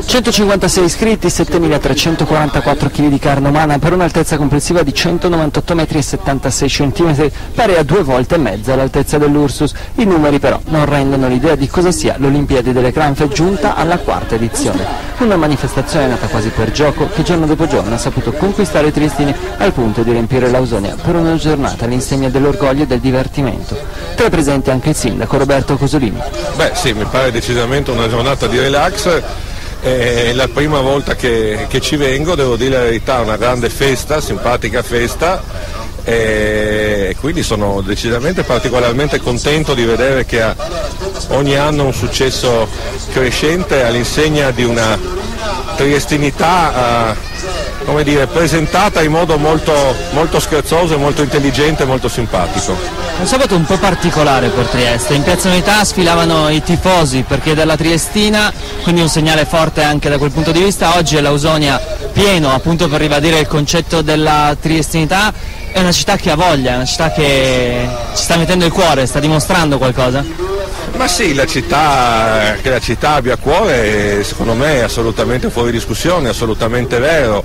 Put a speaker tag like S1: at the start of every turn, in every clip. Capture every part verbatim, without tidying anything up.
S1: centocinquantasei iscritti, settemilatrecentoquarantaquattro chili di carne umana per un'altezza complessiva di centonovantotto metri e settantasei centimetri, pari a due volte e mezza l'altezza dell'Ursus. I numeri però non rendono l'idea di cosa sia l'Olimpiadi delle Clanfe giunta alla quarta edizione. Una manifestazione nata quasi per gioco che giorno dopo giorno ha saputo conquistare i triestini al punto di riempire l'Ausonia per una giornata all'insegna dell'orgoglio e del divertimento. Tra i presenti anche il sindaco Roberto Cosolini.
S2: Beh sì, mi pare decisamente una giornata di relax. È la prima volta che, che ci vengo, devo dire la verità, una grande festa, simpatica festa, e quindi sono decisamente particolarmente contento di vedere che ha ogni anno un successo crescente all'insegna di una triestinità eh, come dire, presentata in modo molto, molto scherzoso, molto intelligente e molto simpatico.
S1: Un sabato un po' particolare per Trieste, in Piazza Unità sfilavano i tifosi per chiedere la Triestina, quindi un segnale forte anche da quel punto di vista. Oggi è l'Ausonia pieno appunto per ribadire il concetto della triestinità. È una città che ha voglia, è una città che ci sta mettendo il cuore, sta dimostrando qualcosa?
S2: Ma sì, la città, che la città abbia cuore secondo me è assolutamente fuori discussione, è assolutamente vero.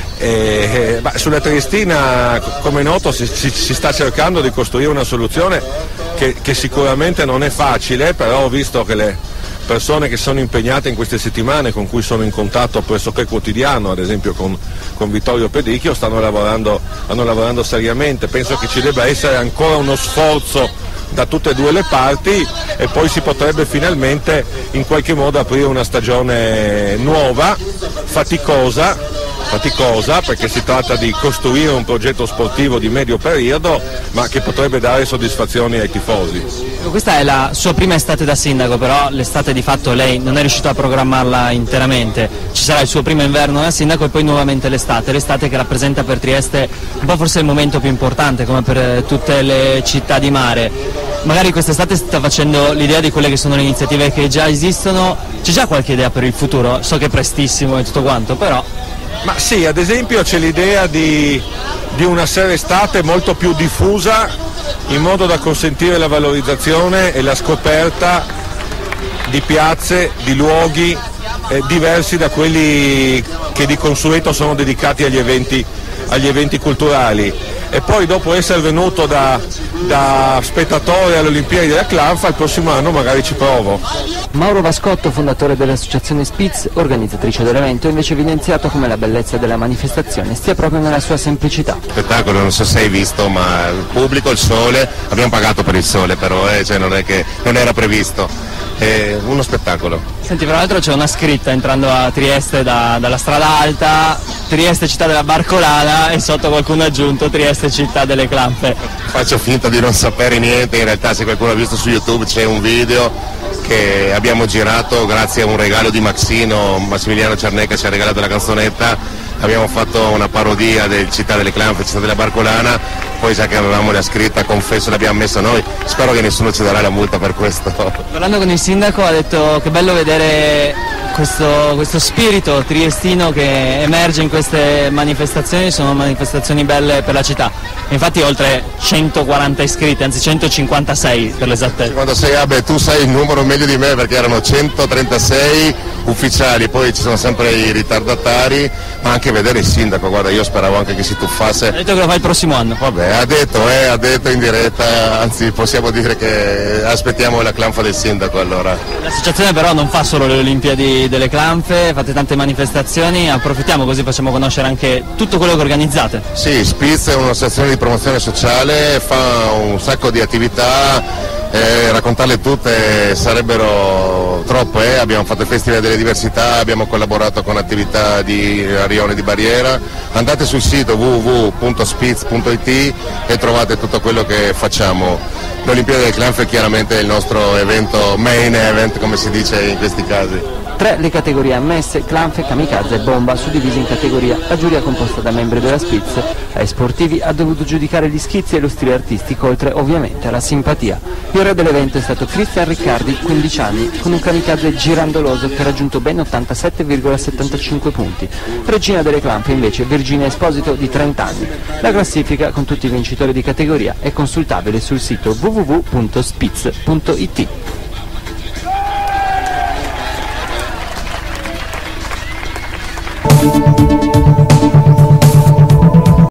S2: E, beh, sulla Triestina, come è noto, si, si, si sta cercando di costruire una soluzione che, che sicuramente non è facile, però ho visto che le persone che sono impegnate in queste settimane, con cui sono in contatto pressoché quotidiano, ad esempio con, con Vittorio Pedicchio, stanno lavorando, stanno lavorando seriamente. Penso che ci debba essere ancora uno sforzo da tutte e due le parti e poi si potrebbe finalmente in qualche modo aprire una stagione nuova, faticosa, faticosa perché si tratta di costruire un progetto sportivo di medio periodo ma che potrebbe dare soddisfazioni ai tifosi.
S1: Questa è la sua prima estate da sindaco, però l'estate di fatto lei non è riuscito a programmarla interamente. Ci sarà il suo primo inverno da sindaco e poi nuovamente l'estate, l'estate che rappresenta per Trieste un po' forse il momento più importante come per tutte le città di mare. Magari quest'estate sta facendo l'idea di quelle che sono le iniziative che già esistono, c'è già qualche idea per il futuro? So che è prestissimo e tutto quanto, però...
S2: Ma sì, ad esempio c'è l'idea di, di una sera estate molto più diffusa in modo da consentire la valorizzazione e la scoperta di piazze, di luoghi eh, diversi da quelli che di consueto sono dedicati agli eventi, agli eventi culturali. E poi dopo essere venuto da, da spettatore alle Olimpiadi della Clanfa, il prossimo anno magari ci provo.
S1: Mauro Vascotto, fondatore dell'associazione Spitz, organizzatrice dell'evento, ha invece evidenziato come la bellezza della manifestazione stia proprio nella sua semplicità.
S3: Spettacolo, non so se hai visto, ma il pubblico, il sole, abbiamo pagato per il sole però, eh, cioè non è che non era previsto, è uno spettacolo.
S1: Senti, tra l'altro c'è una scritta entrando a Trieste da, dalla strada alta, Trieste città della Barcolana, e sotto qualcuno ha aggiunto Trieste città delle Clanfe.
S3: Faccio finta di non sapere niente, in realtà se qualcuno ha visto su YouTube c'è un video che abbiamo girato grazie a un regalo di Maxino, Massimiliano Ciarnecca ci ha regalato la canzonetta, abbiamo fatto una parodia del Città delle Clanfe, Città della Barcolana, poi già che avevamo la scritta, confesso, l'abbiamo messa noi, spero che nessuno ci darà la multa per questo.
S1: Parlando con il sindaco ha detto che bello vedere questo, questo spirito triestino che emerge in queste manifestazioni, sono manifestazioni belle per la città. Infatti oltre centoquaranta iscritti, anzi centocinquantasei per l'esattezza.
S3: cinquantasei, ah beh, tu sai il numero meglio di me perché erano centotrentasei ufficiali, poi ci sono sempre i ritardatari, ma anche vedere il sindaco, guarda, io speravo anche che si tuffasse.
S1: Ha detto che lo fa il prossimo anno.
S3: Vabbè, ha detto, eh, ha detto in diretta, anzi possiamo dire che aspettiamo la Clanfa del sindaco allora.
S1: L'associazione però non fa solo le Olimpiadi delle Clanfe, fate tante manifestazioni, approfittiamo così facciamo conoscere anche tutto quello che organizzate.
S3: Sì, Spitz è un'associazione di promozione sociale, fa un sacco di attività. Eh, raccontarle tutte sarebbero troppe, eh. Abbiamo fatto il Festival delle Diversità, abbiamo collaborato con attività di Rione di Barriera, andate sul sito w w w punto spitz punto i t e trovate tutto quello che facciamo. L'Olimpiade delle Clanfe è chiaramente il nostro evento, main event come si dice in questi casi.
S1: Tre le categorie ammesse, Clanfe, Kamikaze e Bomba, suddivise in categoria. La giuria, composta da membri della Spitz, ai sportivi ha dovuto giudicare gli schizzi e lo stile artistico, oltre ovviamente alla simpatia. Il re dell'evento è stato Cristian Riccardi, quindici anni, con un Kamikaze girandoloso che ha raggiunto ben ottantasette virgola settantacinque punti. Regina delle Clanfe invece Virginia Esposito, di trenta anni. La classifica con tutti i vincitori di categoria è consultabile sul sito w w w punto spitz punto i t.
S4: Roma.